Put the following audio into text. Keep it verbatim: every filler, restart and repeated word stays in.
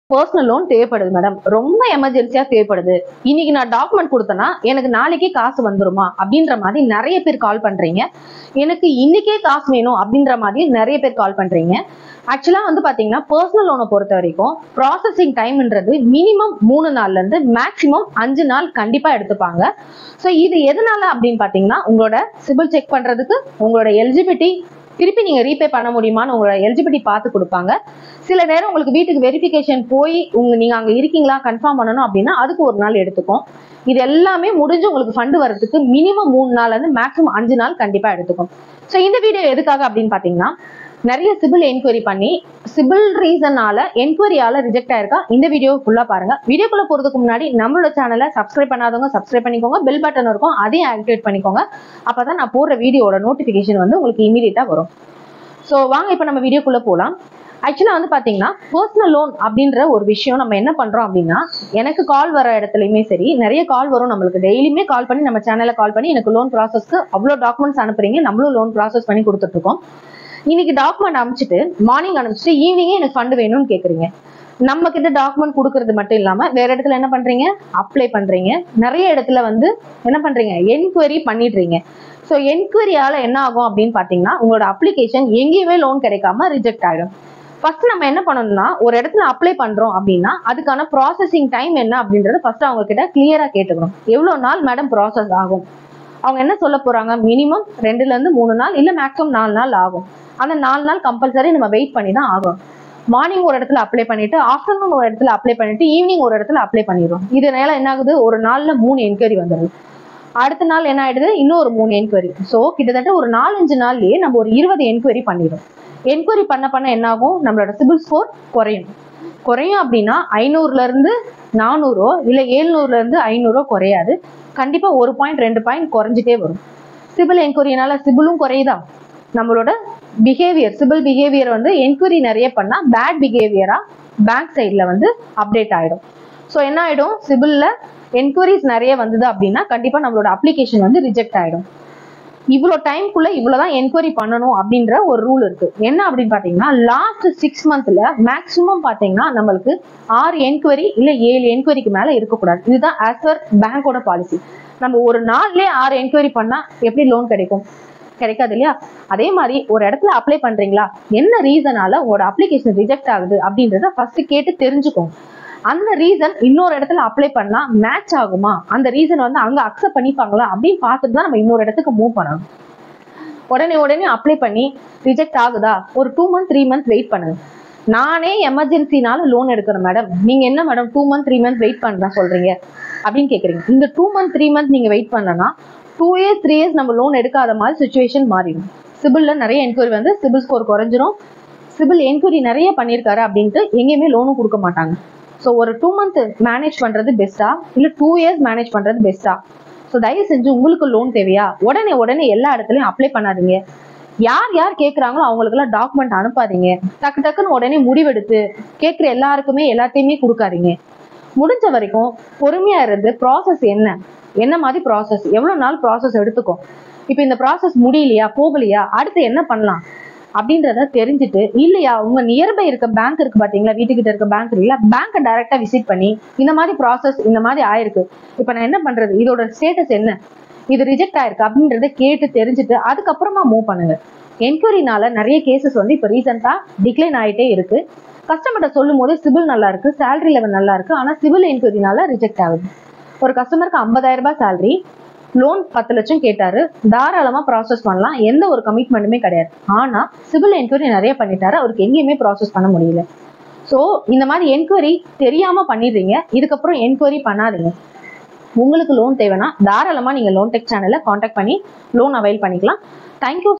Personal loan தேவைப்படுது madam, ரொம்ப எமர்ஜென்சியா தேவைப்படுது, இன்னைக்கு நான் டாக்குமெண்ட் கொடுத்தேன்னா எனக்கு நாளைக்கே காசு வந்துருமா அப்படின்ற மாதிரி நிறைய பேர் கால் பண்றீங்க. எனக்கு இன்னைக்கே காசு வேணும் அப்படின்ற மாதிரி நிறைய பேர் கால் பண்றீங்க. ஆக்சுவலா வந்து பாத்தீங்கன்னா பர்சனல் லோனை பொறுத்த வரைக்கும் ப்ராசஸிங் டைம்ன்றது மினிமம் மூணு நாள்ல இருந்து மேக்சிமம் அஞ்சு நாள் கண்டிப்பா எடுத்துப்பாங்க. ஸோ இது எதனால அப்படின்னு பாத்தீங்கன்னா உங்களோட சிபில் செக் பண்றதுக்கு, உங்களோட எலிஜிபிலிட்டி திருப்பி நீங்க ரீபே பண்ண முடியுமான்னு உங்களோட எலிஜிபிலிட்டி பார்த்து கொடுப்பாங்க. சில நேரம் உங்களுக்கு வீட்டுக்கு வெரிஃபிகேஷன் போய் உங்க நீங்க அங்க இருக்கீங்களா கன்ஃபார்ம் பண்ணணும் அப்படின்னா அதுக்கு ஒரு நாள் எடுத்துக்கும். இது எல்லாமே முடிஞ்சு உங்களுக்கு ஃபண்டு வரதுக்கு மினிமம் மூணு நாள்ல இருந்து மேக்ஸிமம் அஞ்சு நாள் கண்டிப்பா எடுத்துக்கும். ஸோ இந்த வீடியோ எதுக்காக அப்படின்னு பாத்தீங்கன்னா நிறைய சிபில் என்கொயரி பண்ணி சிபில் ரீசனால என்கொயரியால ரிஜெக்ட் ஆயிருக்கா. இந்த வீடியோ ஃபுல்லா பாருங்க. வீடியோக்குள்ள போறதுக்கு முன்னாடி நம்மளோட சேனலை சப்ஸ்கிரைப் பண்ணாதவங்க சப்ஸ்கிரைப் பண்ணிக்கோங்க, பெல் பட்டன் இருக்கும் அதையும் ஆக்டிவேட் பண்ணிக்கோங்க. அப்பதான் நான் போடுற வீடியோட நோட்டிபிகேஷன் வந்து உங்களுக்கு இமீடியட்டா வரும். ஸோ வாங்க இப்ப நம்ம வீடியோக்குள்ள போலாம். ஆக்சுவலா வந்து பாத்தீங்கன்னா பர்சனல் லோன் அப்படின்ற ஒரு விஷயம் நம்ம என்ன பண்றோம் அப்படின்னா, எனக்கு கால் வர இடத்துலயுமே சரி நிறைய கால் வரும். நம்மளுக்கு டெய்லியுமே கால் பண்ணி நம்ம சேனல்ல கால் பண்ணி எனக்கு லோன் ப்ராசஸ்க்கு அவ்வளவு டாக்குமெண்ட்ஸ் அனுப்புறீங்க, நம்மளும் லோன் ப்ராசஸ் பண்ணி கொடுத்துட்டு இருக்கோம். இன்னைக்கு டாக்குமெண்ட் அனுப்பிச்சிட்டு மார்னிங் அனுப்பிச்சிட்டு ஈவினிங்கே எனக்கு ஃபண்ட் வேணும்னு கேக்குறீங்க. நம்ம கிட்ட டாக்குமெண்ட் கொடுக்கறது மட்டும் இல்லாம வேற இடத்துல என்ன பண்றீங்க, அப்ளை பண்றீங்க. நிறைய இடத்துல வந்து என்ன பண்றீங்க, என்கொயரி பண்ணிடுறீங்க. ஸோ என்கொயரியால என்ன ஆகும் அப்படின்னு பாத்தீங்கன்னா உங்களோட அப்ளிகேஷன் எங்கேயுமே லோன் கிடைக்காம ரிஜெக்ட் ஆயிடும். ஃபர்ஸ்ட் நம்ம என்ன பண்ணணும்னா ஒரு இடத்துல அப்ளை பண்றோம் அப்படின்னா அதுக்கான ப்ராசஸிங் டைம் என்ன அப்படின்றத ஃபர்ஸ்ட் அவங்க கிட்ட கிளியரா கேட்டுக்கணும். எவ்வளவு நாள் மேடம் ப்ராசஸ் ஆகும்? அவங்க என்ன சொல்ல போறாங்க, மினிமம் ரெண்டுல இருந்து மூணு நாள் இல்ல மேக்ஸிமம் நாலு நாள் ஆகும். அந்த நாலு நாள் கம்பல்சரி நம்ம வெயிட் பண்ணி தான் ஆகும். மார்னிங் ஒரு இடத்துல அப்ளை பண்ணிட்டு ஆஃப்டர்நூன் ஒரு இடத்துல அப்ளை பண்ணிட்டு ஈவினிங் ஒரு இடத்துல அப்ளை பண்ணிடுவோம். இதனால என்ன ஆகுது, ஒரு நாள்ல மூணு என்கொயரி வந்துடுது. அடுத்த நாள் என்ன ஆயிடுது, இன்னொரு மூணு என்கொயரி. ஸோ கிட்டத்தட்ட ஒரு நாலஞ்சு நாள்லயே நம்ம ஒரு இருபது என்கொயரி பண்ணிடும். என்கொயரி பண்ண பண்ண என்ன ஆகும், நம்மளோட சிபில் ஸ்கோர் குறையும். குறையும் அப்படின்னா ஐநூறுல இருந்து நானூறோ இல்ல ஏழுநூறுல இருந்து ஐநூறோ குறையாது. கண்டிப்பா ஒரு பாயிண்ட் ரெண்டு பாயிண்ட் குறைஞ்சிட்டே வரும். சிபில் என்கொயரினால சிபிலும் குறையுதா, நம்மளோட பிஹேவியர் சிபில் பிஹேவியர் வந்து என்கொயரி நிறைய பண்ணா பேட் பிஹேவியரா பேங்க் சைட்ல வந்து அப்டேட் ஆயிடும். ஸோ என்ன ஆயிடும், சிபில்ல என்கொயரிஸ் நிறைய வந்தது அப்படின்னா கண்டிப்பா நம்மளோட அப்ளிகேஷன் வந்து ரிஜெக்ட் ஆயிடும். இவ்வளோ டைம்குள்ள இவ்வளவுதான் என்கொயரி பண்ணணும் அப்படின்ற ஒரு ரூல் இருக்கு. என்ன அப்படின்னு பாத்தீங்கன்னா லாஸ்ட் சிக்ஸ் மந்த்ல மேக்சிமம் பாத்தீங்கன்னா நம்மளுக்கு ஆறு என்கொயரி இல்ல ஏழு என்கொயரிக்கு மேல இருக்கக்கூடாது. இதுதான் ஆஸ் பர் பேங்கோட பாலிசி. நம்ம ஒரு நாள்லயே ஆறு என்கொயரி பண்ணா எப்படி லோன் கிடைக்கும், கிடைக்காது இல்லையா? அதே மாதிரி ஒரு இடத்துல அப்ளை பண்றீங்களா, என்ன ரீசனால உங்களோட அப்ளிகேஷன் ரிஜெக்ட் ஆகுது அப்படின்றத ஃபர்ஸ்ட் கேட்டு தெரிஞ்சுக்கோங்க. அந்த ரீசன் இன்னொரு இடத்துல அப்ளை பண்ணா மேட்ச் ஆகுமா, அந்த ரீசன் வந்து அங்க அக்செப்ட் பண்ணிப்பாங்களா அப்படின்னு பார்த்துட்டு தான் நம்ம இன்னொரு இடத்துக்கு மூவ் பண்ணணும். உடனே உடனே அப்ளை பண்ணி ரிஜெக்ட் ஆகுதா, ஒரு two month three month wait பண்ணுங்க. நானே எமர்ஜென்சினால லோன் எடுக்கிறேன் மேடம், நீங்க என்ன madam two month three month wait பண்ண சொல்றீங்க அப்படின்னு கேக்குறீங்க. இந்த டூ மந்த் த்ரீ மந்த் நீங்க வெயிட் பண்ணனா டூ இயர்ஸ் த்ரீ இயர்ஸ் நம்ம லோன் எடுக்காத மாதிரி சுச்சுவேஷன் மாறிடும். சிபில்ல நிறைய என்கொயரி வந்து சிபில் ஸ்கோர் குறைஞ்சிரும். சிபில் என்கொயரி நிறைய பண்ணியிருக்காரு அப்படின்ட்டு எங்கேயுமே லோனும் கொடுக்க மாட்டாங்க. ஸோ ஒரு டூ மந்த் மேனேஜ் பண்றது பெஸ்டா இல்ல டூ இயர்ஸ் மேனேஜ் பண்றது பெஸ்டா? ஸோ தயவு செஞ்சு உங்களுக்கு லோன் தேவையா உடனே உடனே எல்லா இடத்துலயும் அப்ளை பண்ணாதீங்க. யார் யார் கேட்கறாங்களோ அவங்களுக்கு எல்லாம் டாக்குமெண்ட் அனுப்பாதீங்க. டக்கு டக்குன்னு உடனே முடிவெடுத்து கேட்கிற எல்லாருக்குமே எல்லாத்தையுமே கொடுக்காதீங்க. முடிஞ்ச வரைக்கும் பொறுமையா இருந்து ப்ராசஸ் என்ன என்ன மாதிரி ப்ராசஸ், எவ்வளவு நாள் ப்ராசஸ் எடுத்துக்கும், இப்ப இந்த ப்ராசஸ் முடியலையா போகலையா அடுத்து என்ன பண்ணலாம் அப்படின்றத தெரிஞ்சுட்டு, இல்லையா உங்க நியர்பை இருக்க பேங்க் இருக்கு பாத்தீங்களா, வீட்டுக்கிட்ட இருக்க பேங்க் இருக்குல்ல, பேங்கை டைரக்டா விசிட் பண்ணி இந்த மாதிரி ப்ராசஸ் இந்த மாதிரி ஆயிருக்கு, இப்ப நான் என்ன பண்றது, இதோட ஸ்டேட்டஸ் என்ன, இது ரிஜெக்ட் ஆயிருக்கு அப்படின்றத கேட்டு தெரிஞ்சுட்டு அதுக்கப்புறமா மூவ் பண்ணுங்க. என்கொயரினால நிறைய கேசஸ் வந்து இப்ப ரீசெண்டா டிக்ளைன் ஆயிட்டே இருக்கு. கஸ்டமர்கிட்ட சொல்லும் போது சிபில் நல்லா இருக்கு, சேலரி லெவல் நல்லா இருக்கு, ஆனா சிபில் என்கொயரினால ரிஜெக்ட் ஆகுது. ஒரு கஸ்டமருக்கு ஐம்பதாயிரம் ரூபாய் சேலரி, லோன் பத்து லட்சம் கேட்டாரு, தாராளமா ப்ராசஸ் பண்ணலாம், எந்த ஒரு கமிட்மெண்ட்டுமே கிடையாது. ஆனா சிபில் என்கொயரி நிறைய பண்ணிட்டாரு, அவருக்கு எங்கேயுமே ப்ராசஸ் பண்ண முடியல. ஸோ இந்த மாதிரி என்கொயரி தெரியாம பண்ணிடுறீங்க. இதுக்கப்புறம் என்கொயரி பண்ணாதீங்க. உங்களுக்கு லோன் தேவைன்னா தாராளமா நீங்க லோன் டெக் சேனல்ல கான்டாக்ட் பண்ணி லோன் அவைல் பண்ணிக்கலாம். தேங்க்யூ.